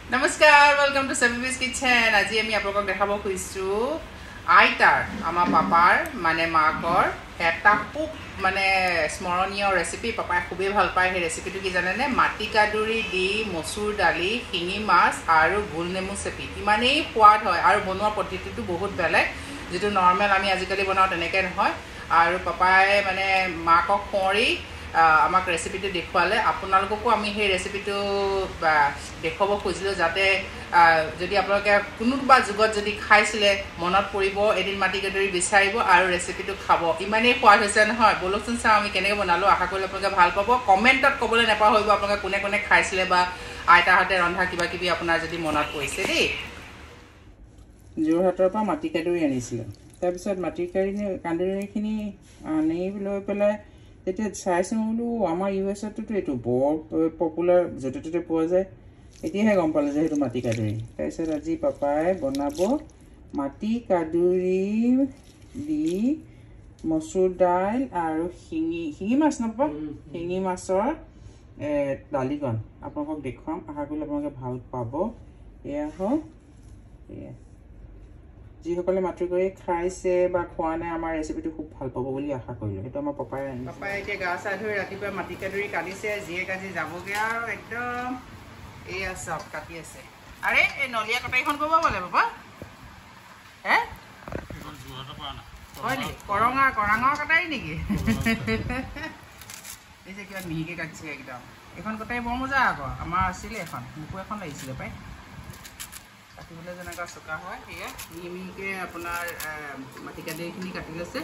Namaskar, welcome to Sabi's Kitchen. আজি আমি আপোনাক দেখাব খুজিছো আইতাৰ আমাৰ পাপাৰ মানে মাকৰ এটা খুব মানে স্মৰণীয় ৰেচিপি পাপাই খুবেই ভাল পায় সেই ৰেচিপিটো কি জানেনে মাটি কাদুৰি দি মসুৰ দালি শিঙি মাছ আৰু গোল নেমু চেপি ইমানেই সোৱাদ হয় আৰু বনোৱা পদ্ধতিটো বহুত বেলেগ যেটো নৰমাল আমি আজিকালি বনাও তেনেকে নহয় আৰু পাপাই মানে মাকক খৰি আমাক ৰেচিপিটো দেখুৱালে আপোনালোককো আমি সেই ৰেচিপিটো দেখাব খুজিলো যাতে যদি আপোনালোকে কোনোবা যুগত যদি খাইছিলে মনত পৰিব এদিন মাটি কাদুৰি বিচাৰিব আৰু ৰেচিপিটো খাব ইমানেই সোৱাদ হৈছে নহয় বলকচোন চাও আমি কেনেকৈ বনালো আশা কৰিলে আপোনালোকে ভাল পাব কমেন্টত ক'বলৈ নাপাহৰিব আপোনালোকে কোনে কোনে খাইছিলে বা আইতাহঁতে ৰন্ধা কিবা কিবি আপোনাৰ যদি মনত পৰিছে দেই যোৰহাটৰ পৰা মাটি কাদুৰি আনিছিলে তাৰপিছত মাটি কাদুৰিখিনি আনি লৈ পেলাই এটা চাইছো বোলো আমাৰ ইউএছতো এটো বৰ পপুলাৰ যতে ততে পোৱা যায় এতিয়াহে গম পালে যে সেইটো মাটি কাদুৰি তাৰপিছত আজি পাপাই বনাব মাটি কাদুৰি দি মসুৰ দাইল আৰু শিঙি মাছ নপা শিঙি মাছৰ দালিকণ আপোনাক দেখুৱাম আশা কৰিলে আপোনালোকে ভাল পাব এয়া হয় যিসকলে মাটি কাদুৰি খাইছে বা খোৱা নাই আমাৰ ৰেচিপিটো খুব ভাল পাব বুলি আশা কৰিলো এটা আমাৰ পাপাই এতিয়া গা চা ধুই ৰাতিপুৱা মাটি কাদুৰি কাটিছে যিয়ে কাজি যাবগে আৰু একদম এয়া সব কাটি আছে আৰে এই নলিয়া কটাইখন ক'ব বলে বাবা হে এখন যোৰহাটৰ পৰা না হয় নি কৰাঙৰ কটাই নেকি এই যে কিবা মিহিকে কাটিছে একদম এখন কটাই বৰ মজা আকৌ আমাৰ আছিল এখন মুকু এখন লাগিছিলে পাই কাটিবলৈ যেনেকুৱা চোকা হয় সেয়া মিহিকে আপোনাৰ মাটি কাদুৰিখিনি কাটি লৈছে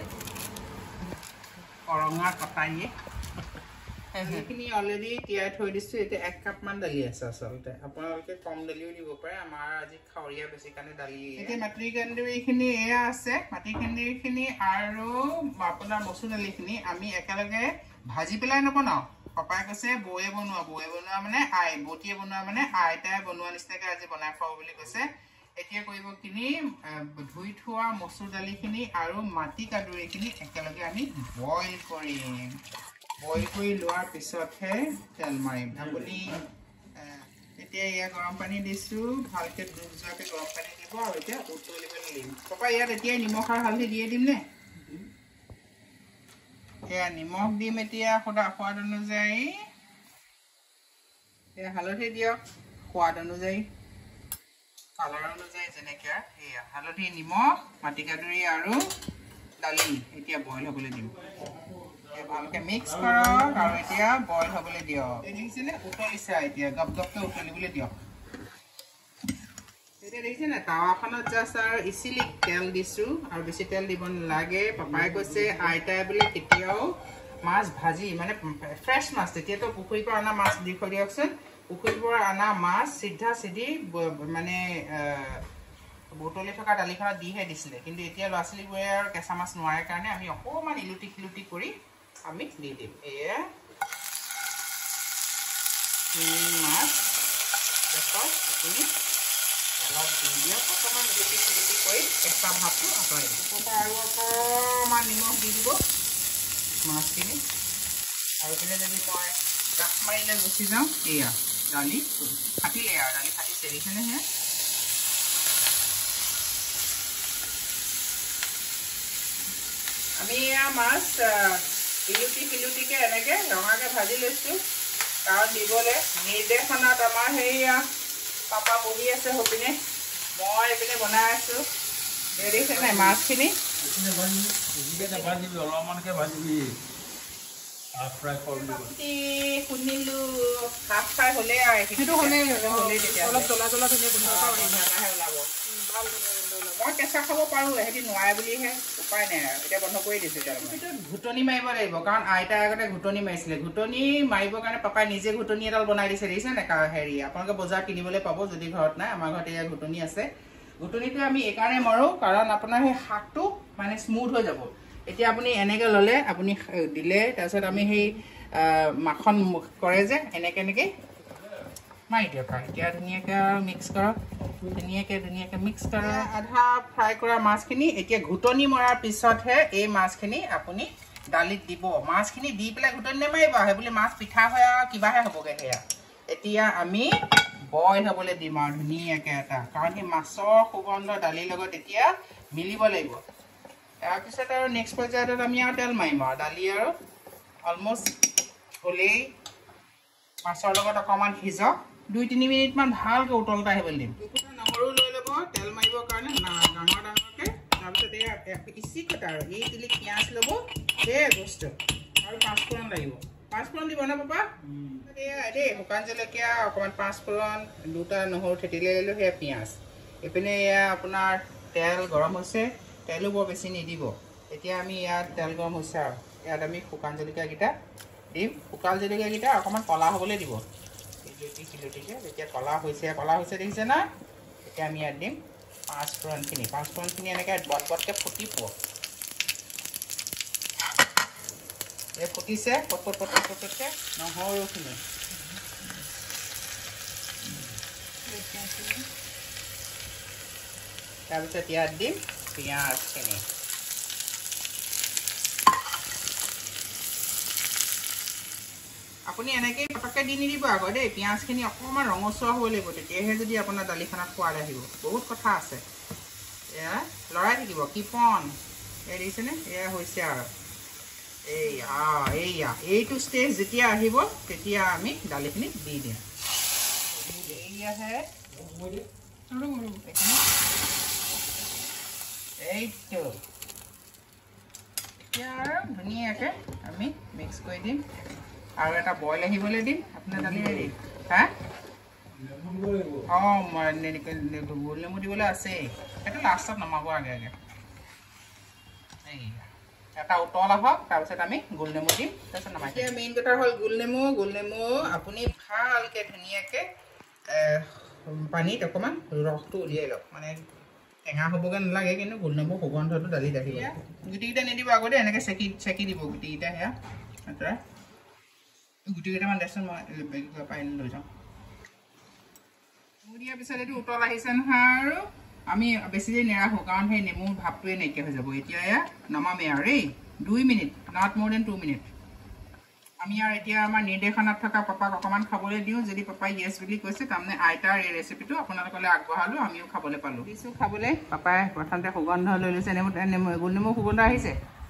কৰঙা কটাইয়ে সেইখিনি অলৰেডি তিয়াই থৈ দিছো এতিয়া 1 কাপ মান দালি আছে আচলতে আপোনালোকে কম দালিও দিব পাৰে আমাৰ আজি খাৱৰীয়া বেছি কাৰণে দালি এতিয়া মাটি কাদুৰিখিনি এয়া আছে মাটি কাদুৰিখিনি আৰু আপোনাৰ মসুৰ দালিখিনি আমি একেলগে ভাজি পেলাই নবনাও পাপাই কৈছে বৌয়ে বনোৱা মানে বটিয়ে বনোৱা মানে আইতাই বনোৱা নিচিনাকৈ আজি বনাই খাব বুলি কৈছে এতিয়া কৰিব কিনি ধুই থোৱা মসুৰ দালিখিনি আৰু মাটি কাদুৰিখিনি একেলগে আমি বইল কৰি লোৱাৰ পিছতহে তেল মাৰিম আপুনি এতিয়া ইয়াত গৰম পানী দিছো ভালকে ডুব যোৱাকে গৰম পানী দিব আৰু এতিয়া উতলিবলৈ দিম পাপা ইয়াত এতিয়া নিমখ আৰু হালধি দিয়ে দিম নে এয়া নিমখ দিম এতিয়া সোৱাদ অনুযায়ী এয়া হালধি দিয়ক সোৱাদ অনুযায়ী কালাৰ অনুযায়ী যেনেকৈ এয়া হালধি নিমখ মাটি কাদুৰি আৰু দালি এতিয়া বইল হ'বলৈ দিম ভালকে মিক্স কৰক আৰু এতিয়া বইল হ'বলৈ দিয়ক দেখিছেনে উতলিছে এতিয়া গপগপকৈ উতলিবলৈ দিয়ক এতিয়া দেখিছেনে তাৱাখনত জাষ্ট আৰু ইচিলি তেল দিছোঁ আৰু বেছি তেল দিব নালাগে পাপাই কৈছে আইতাই বোলে কেতিয়াও মাছ ভাজি মানে ফ্ৰেছ মাছ তেতিয়াতো পুখুৰীৰ পৰা অনা মাছ দি থৈ দিয়কচোন পুখুৰীৰ পৰা অনা মাছ চিধা চিধি মানে বুটলি থকা দালিখনত দিহে দিছিলে কিন্তু এতিয়া ল'ৰা ছোৱালীবোৰে আৰু কেঁচা মাছ নোৱাৰে কাৰণে আমি অকণমান ইলুটি খিলুটি কৰি আমি দি দিম এয়া মাছ দেখক আপুনি অলপ দি দিয়ক অকণমান ইলুটি খিলুটি কৰি কেঁচা ভাতটো আঁতৰাই দিব তাৰপৰা আৰু অকণমান নিমখ দি দিব মাছখিনি আৰু এইপিনে যদি মই জাপ মাৰিলে গুচি যাওঁ এয়া দালি ফাটিলে আৰু দালি ফাটিছে দেখিছেনেহে আমি এয়া মাছ ইলুটি খিলুটিকে এনেকৈ ৰঙাকৈ ভাজি লৈছোঁ কাৰণ দিবলৈ নিৰ্দেশনাত আমাৰ সেয়া পাপা বহি আছে সপিনে মই এইপিনে বনাই আছোঁ দেখিছে নাই মাছখিনি অলপমানকৈ ভাজিবি হাফ ফ্ৰাই শুনিলোঁ হাফ ফ্ৰাই হ'লেই আৰু সেইটো হ'লেই তেতিয়া অলপ জ্বলা ধুনীয়া ওলাব মই কেঁচা খাব পাৰোঁ সিহঁতি নোৱাৰে বুলিহে উপায় নাই আৰু এতিয়া বন্ধ কৰি দিছোঁ সেইটো ঘুটনি মাৰিব লাগিব কাৰণ আইতাই আগতে ঘুটনি মাৰিছিলে ঘুটনি মাৰিবৰ কাৰণে পাপাই নিজে ঘুটনি এডাল বনাই দিছে দেখিছে নে হেৰি আপোনালোকে বজাৰ কিনিবলৈ পাব যদি ঘৰত নাই আমাৰ ঘৰত এয়া ঘুটনি আছে ঘুটনিটো আমি এইকাৰণে মাৰোঁ কাৰণ আপোনাৰ সেই শাকটো মানে স্মুথ হৈ যাব এতিয়া আপুনি এনেকৈ ল'লে আপুনি দিলে তাৰপিছত আমি সেই মাখন কৰে যে এনেকৈ মাৰি দিয়ক এতিয়া ধুনীয়াকৈ মিক্স কৰক ধুনীয়াকৈ মিক্স কৰক আধা ফ্ৰাই কৰা মাছখিনি এতিয়া ঘুটনি মৰাৰ পিছতহে এই মাছখিনি আপুনি দালিত দিব মাছখিনি দি পেলাই ঘুটনি নেমাৰিব সেই বুলি মাছ পিঠা হয় আৰু কিবাহে হ'বগৈ সেয়া এতিয়া আমি বইল হ'বলৈ দিম আৰু ধুনীয়াকৈ এটা কাৰণ সেই মাছৰ সুগন্ধ দালিৰ লগত এতিয়া মিলিব লাগিব তাৰপিছত আৰু নেক্সট পৰ্যায়ত আমি আৰু তেল মাৰিম আৰু দালি আৰু অলমষ্ট হ'লেই মাছৰ লগত অকণমান সিজক 2-3 মিনিটমান ভালকৈ উতলটা আহিবলৈ দিম দুটা নহৰু লৈ ল'ব তেল মাৰিবৰ কাৰণে ডাঙৰ ডাঙৰকৈ তাৰপিছত এই ইচিকটা আৰু এই তিলি পিঁয়াজ ল'ব সেই বস্তু আৰু 5 ফোৰণ লাগিব 5 ফোৰণ দিব না পাপা দেই শুকান জলকীয়া অকণমান 5 ফোৰণ দুটা নহৰু থেতিলে ল'লোঁ সেয়া পিঁয়াজ এইপিনে এয়া আপোনাৰ তেল গৰম হৈছে তেলো বৰ বেছি নিদিব এতিয়া আমি ইয়াত তেল গৰম হৈছে আৰু ইয়াত আমি শুকান জলকীয়াকেইটা দিম শুকান জলকীয়াকেইটা অকণমান কলা হ'বলৈ দিব কিলোটিকে যেতিয়া কলা হৈছে দেখিছে না এতিয়া আমি ইয়াত দিম 5 ফোৰণখিনি এনেকৈ বটকৈ ফুটিব এই ফুটিছে পটপটকৈ নহৰুখিনি তাৰপিছত ইয়াত দিম পিঁয়াজখিনি আপুনি এনেকৈ পটককৈ দি নিদিব আকৌ দেই পিঁয়াজখিনি অকণমান ৰঙচুৱা হ'ব লাগিব তেতিয়াহে যদি আপোনাৰ দালিখনত সোৱাদ আহিব বহুত কথা আছে এয়া লৰাই থাকিব কিপন এয়া দেখিছেনে এয়া হৈছে আৰু এইটো ষ্টেজ যেতিয়া আহিব তেতিয়া আমি দালিখিনি দি দিম এইয়াহে এইটো এতিয়া আৰু ধুনীয়াকৈ আমি মিক্স কৰি দিম আৰু এটা বইল আহিবলৈ দিম আপোনাৰ দালি হেৰি হা অঁ গোল নেমু দিবলৈ আছেই সেইটো লাষ্টত নমাব আগে এটা উতল আহক তাৰপিছত আমি গোল নেমু দিম তাৰপিছত নমাই এতিয়া মেইন কথা হ'ল গোল নেমু আপুনি ভালকৈ ধুনীয়াকৈ পানীত অকণমান ৰসটো উলিয়াই লওক মানে টেঙা হ'বগৈ নালাগে কিন্তু গোল নেমু সুগন্ধটো দালিত আহিব গুটিকেইটা নিদিব আগতে এনেকৈ চেকি দিব গুটিকেইটা সেয়া আঁতৰা গুটিকেইটামান দেচোন মই পাৰিলে লৈ যাওঁ দিয়াৰ পিছত এইটো উতল আহিছে নহয় আৰু আমি বেছি দেৰি নেৰাখোঁ কাৰণ সেই নেমুৰ ভাৱটোৱে নাইকিয়া হৈ যাব এতিয়া এয়া নমামেই আৰু দেই 2 minute not more than 2 minute আমি আৰু এতিয়া আমাৰ নিৰ্দেশনাত থকা পাপাক অকণমান খাবলৈ দিওঁ যদি পাপাই য়েছ বুলি কৈছে তাৰমানে আইতাৰ এই ৰেচিপিটো আপোনালোকলৈ আগবঢ়ালোঁ আমিও খাবলৈ পালোঁ দিছোঁ খাবলৈ পাপাই প্ৰথমতে সুগন্ধ লৈ লৈছে গোল নেমু সুগন্ধ আহিছে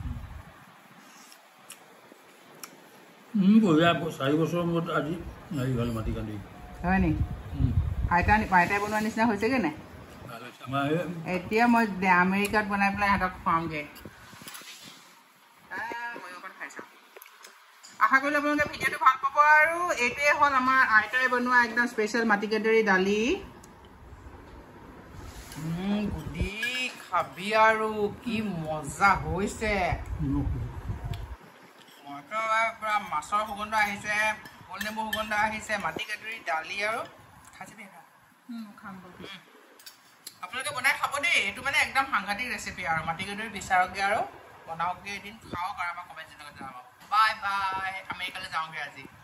4 বছৰৰ মূৰত আজি হেৰি হ'ল মাটি কান্দি হয় নি আইতাই বনোৱা নিচিনা হৈছেগৈ নাই এতিয়া মই আমেৰিকাত বনাই পেলাই সিহঁতক খুৱাওঁগৈ মই অকণ খাই চাওঁ আশা কৰিলোঁ আপোনালোকে ভিডিঅ'টো ভাল পাব আৰু এইটোৱে হ'ল আমাৰ আইতাই বনোৱা একদম স্পেচিয়েল মাটিকাদুৰি দালি গুদি খাবি আৰু কি মজা হৈছে পুৰা মাছৰ সুগন্ধ আহিছে গোল নেমু সুগন্ধ আহিছে মাটিকাদুৰি দালি আৰু খাইছে খাম আপোনালোকে বনাই খাব দেই এইটো মানে একদম সাংঘাতিক ৰেচিপি আৰু মাটিকাদুৰি বিচাৰকগৈ আৰু বনাওকগৈ এদিন খাওক আৰু আমাৰ কমেণ্ট জনাব বাই বাই আমেৰিকালৈ যাওঁগৈ আজি